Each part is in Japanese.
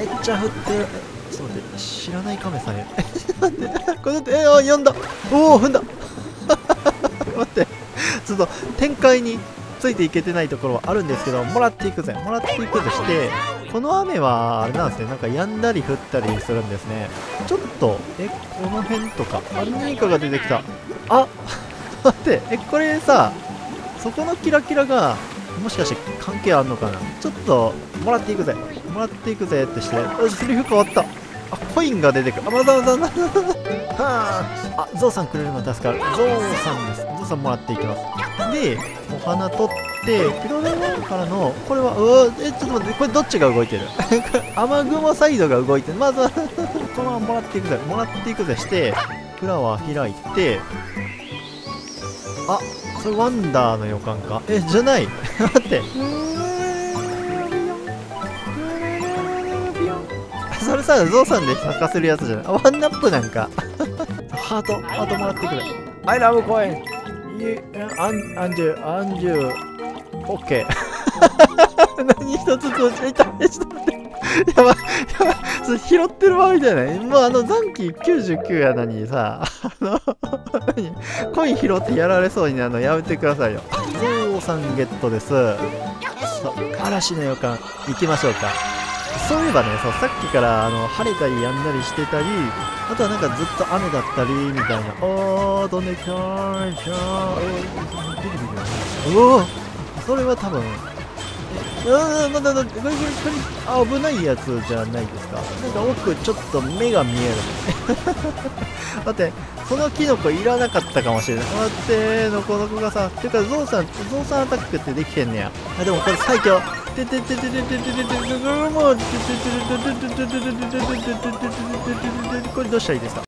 めっちゃ降ってる。ちょっと待って、知らないカメさんや。待って、これだって、読んだ。おお、踏んだ。待って、ちょっと展開についていけてないところはあるんですけど、もらっていくぜ、もらっていくぜして、この雨はあれなんですね、なんか止んだり降ったりするんですね。ちょっと、この辺とか、何かが出てきた。あ、待って、これさ、そこのキラキラが、もしかして関係あんのかな。ちょっと、もらっていくぜ、もらっていくぜってして、セリフ変わった。あ、コインが出てくる。はあ、ゾウさんくれるの助かる。ゾウさんです。ゾウさんもらっていきます。で、お花取って、ピロレモンからの、これは、ちょっと待って、これどっちが動いてる雨雲サイドが動いてる。まずは、このままもらっていくぜ、もらっていくぜして、フラワー開いて、あ、それワンダーの予感か。じゃない。待って。それさ、ゾウさんで咲かせるやつじゃない。ワンナップなんか。ハートもらってくれ。I love coin! アンジュ、オッケー。何一つ通じた。ちょっと待って。やばい。それ拾ってる場合じゃない。もう残機99やのにさ、コイン拾ってやられそうになるのやめてくださいよ。ゾウさんゲットです。嵐の予感、行きましょうか。そういえばね、さっきから晴れたり止んだりしてたり、あとはなんかずっと雨だったりみたいな。飛んできたー、おお、それは多分、まだ、これ、危ないやつじゃないですか。なんか奥ちょっと目が見える。待って、そのキノコいらなかったかもしれない。待って、のこのこがさ、てかゾウさんアタックってできてんねや。でもこれ最強。これどうしたらいいですか。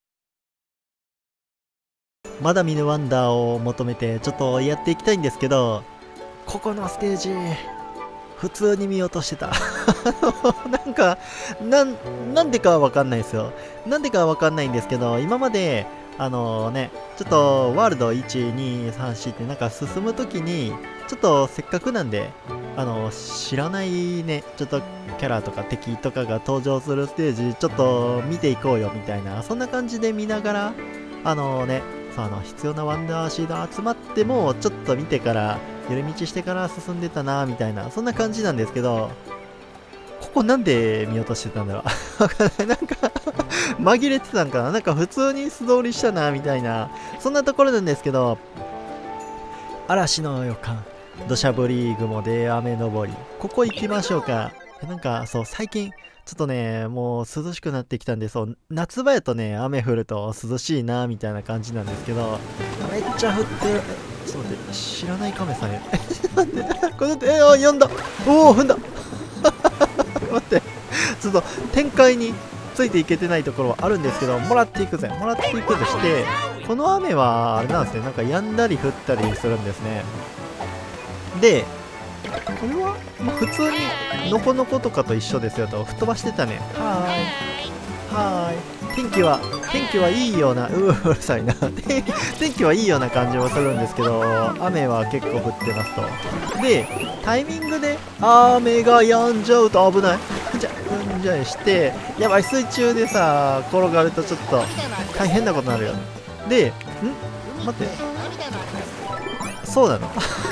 まだ見ぬワンダーを求めてちょっとやっていきたいんですけど、ここのステージ普通に見落としてた。なんかなんでかはわかんないですよ。なんでかはわかんないんですけど、今までちょっとワールド1、2、3、4ってなんか進むときに、ちょっとせっかくなんで、知らないね、ちょっとキャラとか敵とかが登場するステージ、ちょっと見ていこうよみたいな、そんな感じで見ながら、必要なワンダーシード集まっても、ちょっと見てから、寄り道してから進んでたなみたいな、そんな感じなんですけど、ここなんで見落としてたんだろう。わかんない。なんか紛れてたんかな。なんか普通に素通りしたなみたいな、そんなところなんですけど、嵐の予感、土砂降り雲で雨登り、ここ行きましょうか。なんかそう、最近ちょっとね、もう涼しくなってきたんで、そう、夏場やとね、雨降ると涼しいなみたいな感じなんですけど、めっちゃ降ってる。ちょっと待って、知らないカメさんや。待って、これだって、読んだ。おお、踏んだ。待って、ちょっと展開についていけてないところはあるんですけど、もらっていくぜ、もらっていくぜして、この雨はあれなんですね、なんか止んだり降ったりするんですね。で、これは、普通にノコノコとかと一緒ですよと、吹っ飛ばしてたね。はーい。天気はいいような、うるさいな。天気はいいような感じもするんですけど、雨は結構降ってますと。で、タイミングで雨が止んじゃうと危ない。じゃあして、やばい、水中でさ、転がるとちょっと大変なことになるよ。で、待って。そうなの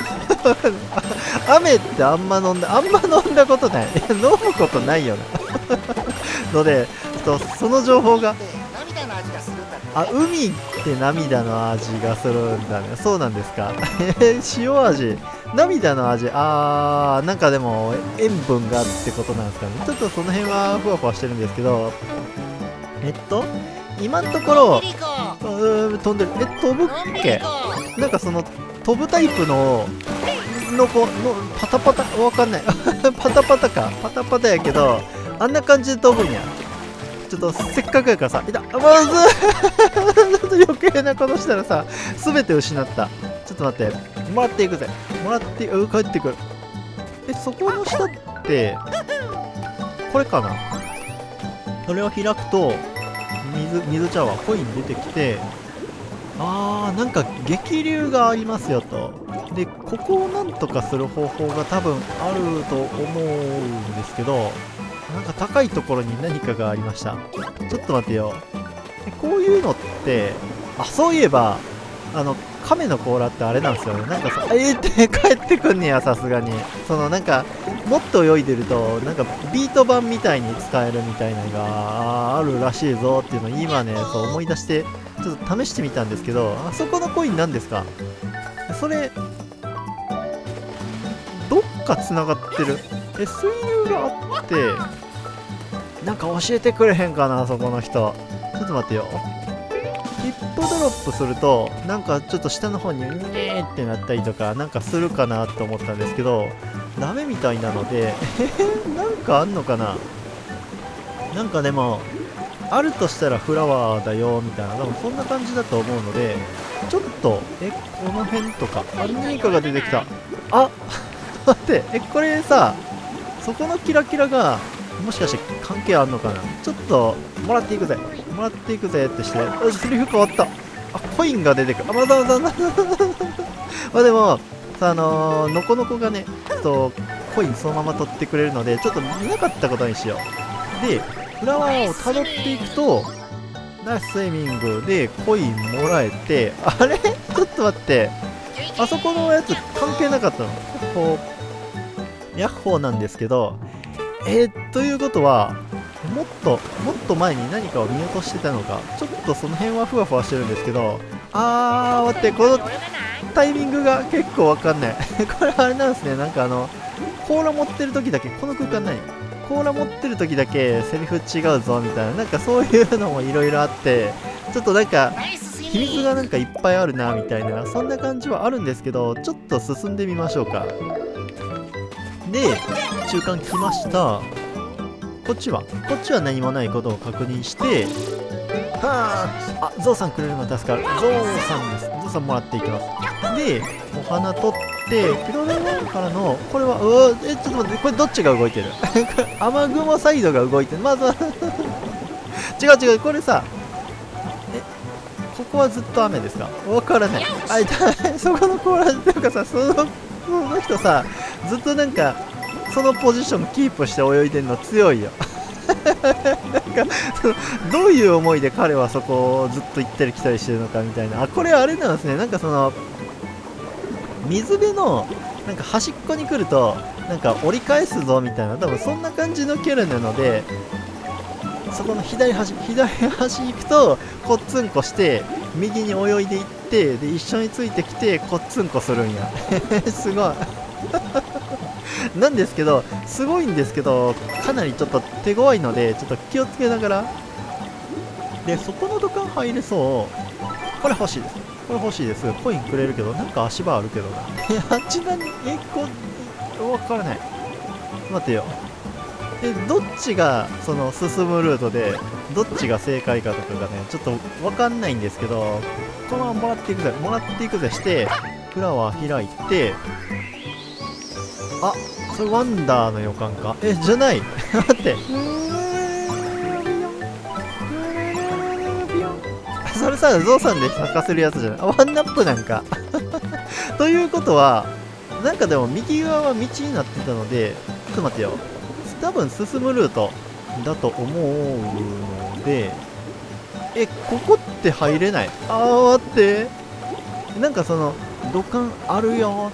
雨ってあんま飲んだことない。飲むことないよな。ので、その情報が、海って涙の味がするんだね。そうなんですか。塩味、涙の味、なんかでも塩分がってことなんですかね。ちょっとその辺はふわふわしてるんですけど、今のところ、飛んでる。飛ぶっけ？なんかその、飛ぶタイプのパタパタわかんない。パタパタか。パタパタやけど、あんな感じで飛ぶんや。ちょっとせっかくやからさ、まずちょっと余計なことしたらさ、すべて失った。ちょっと待って。もらっていくぜ。帰ってくる。そこの下って、これかな？それを開くと、水ちゃうわ。コイン出てきて、なんか激流がありますよと。で、ここをなんとかする方法が多分あると思うんですけど、 なんか高いところに何かがありました。ちょっと待ってよ。こういうのって、あ、そういえば、亀の甲羅ってあれなんですよね。なんかって帰ってくんねや、さすがに。なんか、もっと泳いでると、なんか、ビート板みたいに使えるみたいなのがあるらしいぞっていうのを今ね、そう思い出して、ちょっと試してみたんですけど、あそこのコイン何ですか？それ、どっか繋がってる。水流があって、なんか教えてくれへんかな、そこの人。ちょっと待ってよ。ヒップドロップすると、なんかちょっと下の方にうねーってなったりとか、なんかするかなと思ったんですけど、ダメみたいなので、なんかあんのかな。なんかでも、あるとしたらフラワーだよみたいな、多分そんな感じだと思うので、ちょっと、この辺とか、あ、何かが出てきた。あ待って、これさ、そこのキラキラが、もしかして関係あんのかな。ちょっと、もらっていくぜ。もらっていくぜってして、セリフ変わった。あ、コインが出てくる。あ、まあでも、さ、ノコノコがね、コインそのまま取ってくれるので、ちょっと見なかったことにしよう。で、フラワーを辿っていくと、ナイススイミングでコインもらえて、あれちょっと待って、あそこのやつ関係なかったの。ヤッホーなんですけど、ということは、もっと前に何かを見落としてたのか、ちょっとその辺はふわふわしてるんですけど、待って、このタイミングが結構わかんない。これあれなんですね、なんか甲羅持ってる時だけ、この空間何？甲羅持ってる時だけセリフ違うぞみたいな、なんかそういうのもいろいろあって、ちょっとなんか、秘密がなんかいっぱいあるなみたいな、そんな感じはあるんですけど、ちょっと進んでみましょうか。で、中間来ました。こっちは何もないことを確認して、あ、ゾウさんくれるの助かる。ゾウさんです。ゾウさんもらっていきます。で、お花取って、ピロレモンからの、これは、ちょっと待って、これどっちが動いてる？雨雲サイドが動いてる。まずは違う、これさ、ここはずっと雨ですか？わからない。そこのコーラっていうかさ、その人さ、ずっとなんか、そのポジションキープして泳いでんの強いよ。なんかどういう思いで彼はそこをずっと行ったり来たりしてるのかみたいな。あ、これあれなんですね。なんか水辺のなんか端っこに来るとなんか折り返すぞみたいな、多分そんな感じのキャラなので、そこの左端行くとこっつんこして右に泳いでいって、で一緒についてきてこっつんこするんや。すごい。なんですけど、すごいんですけど、かなりちょっと手強いので、ちょっと気をつけながら。で、そこの土管入れそう。これ欲しいです。コインくれるけど、なんか足場あるけどな。あっち何？わからない。待てよ。どっちが、進むルートで、どっちが正解かとかがね、ちょっとわかんないんですけど、このままもらっていくぜして、フラワー開いて、あ、それワンダーの予感か？じゃない。待って。それさ、ゾウさんで咲かせるやつじゃない？ワンナップなんか。ということは、なんかでも右側は道になってたので、ちょっと待ってよ。多分進むルートだと思うので、ここって入れない？待って。なんか土管あるよ。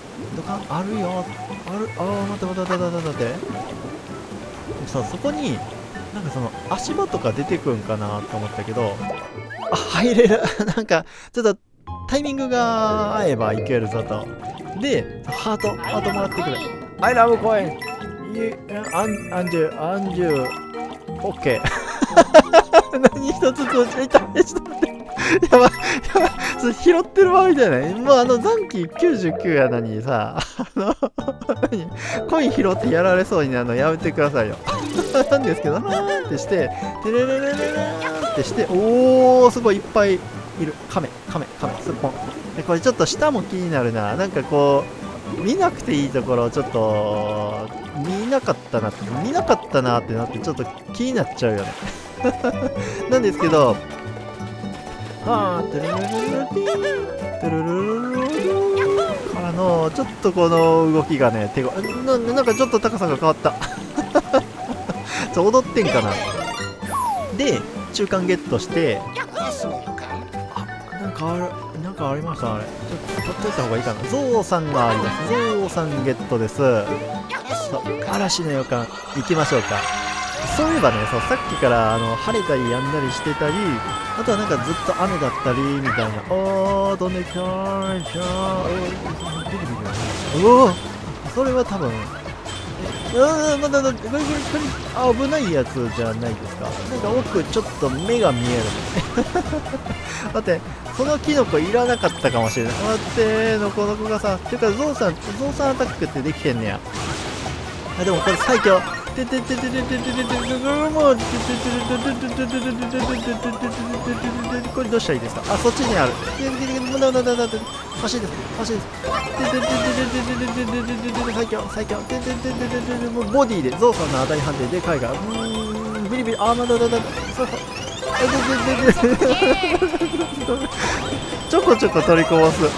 待ってさ、そこになんか足場とか出てくんかなと思ったけど、入れる。なんかちょっとタイミングが合えばいけるぞと。で、ハートもらってくれ。I love coin。アンジュ、オッケー。何一つ通じない。ちょっと待って。やばい。それ拾ってる場合じゃない？もう残機99やのにさ、コイン拾ってやられそうになるのやめてくださいよ。なんですけど、ってして、テレレレレレーってして、すごいいっぱいいる。亀、すっぽん。で、これちょっと下も気になるな。なんか見なくていいところをちょっと、見なかったなってなって、ちょっと気になっちゃうよね。なんですけど、からの、ちょっとこの動きがね、なんかちょっと高さが変わった。ち踊ってんかな。で、中間ゲットして、なんかありました、あれ。ちょっと取っといた方がいいかな。ゾウさんがあります。ゾウさんゲットです。嵐の予感、行きましょうか。そういえばね、さっきから晴れたり止んだりしてたり、あとはなんかずっと雨だったりみたいな。飛んできたー、じゃあ、それは多分、まだ、これ、危ないやつじゃないですか。なんか奥、ちょっと目が見える待って、そのキノコいらなかったかもしれない。待って、この子がさ、ていうか、ゾウさんアタックってできてんねや。でもこれ最強。これどうしたらいいですか。そっちにある。欲しいです。最強。もうボディでゾウさんの当たり判定でかいから。ビリビリ。まだ。そうちょこちょこ取りこぼす。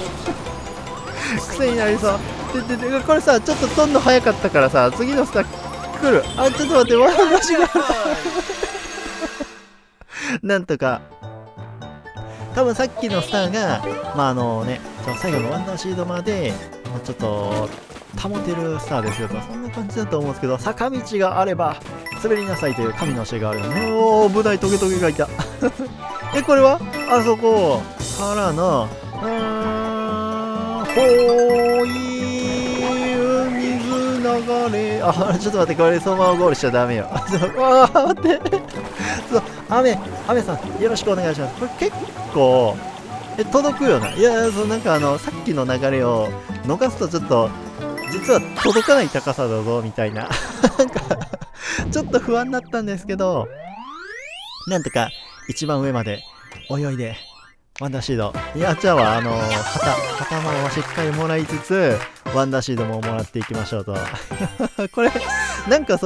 癖になりそう。これさ、ちょっと飛んの早かったからさ、次のスタッ来る。ちょっと待って、私がなんとか。多分さっきのスターが、最後のワンダーシードまで、ちょっと、保てるスターですよと。そんな感じだと思うんですけど、坂道があれば、滑りなさいという神の教えがあるので、危ないトゲトゲがいた。これはあそこからの、水流れ、ちょっと待って、これそのままゴールしちゃダメよ。待って。雨さん、よろしくお願いします。これ結構、届くよな。いや、なんかさっきの流れを逃すとちょっと、実は届かない高さだぞ、みたいな。なんか、ちょっと不安になったんですけど、なんとか一番上まで泳いで、ワンダーシード。やっちゃうわ。旗もしっかりもらいつつ、ワンダーシードももらっていきましょうと。これ、なんか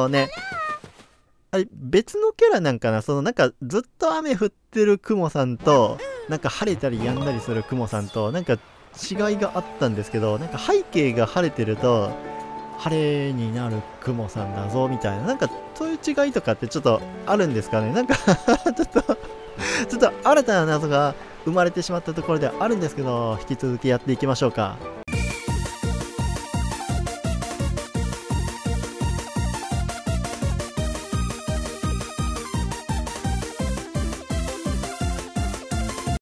別のキャラなんかな、なんかずっと雨降ってるクモさんと、なんか晴れたり止んだりするクモさんと、なんか違いがあったんですけど、なんか背景が晴れてると、晴れになるクモさんだぞ、みたいな。なんか、そういう違いとかってちょっとあるんですかね。なんかちょっと新たな謎が生まれてしまったところではあるんですけど、引き続きやっていきましょうか。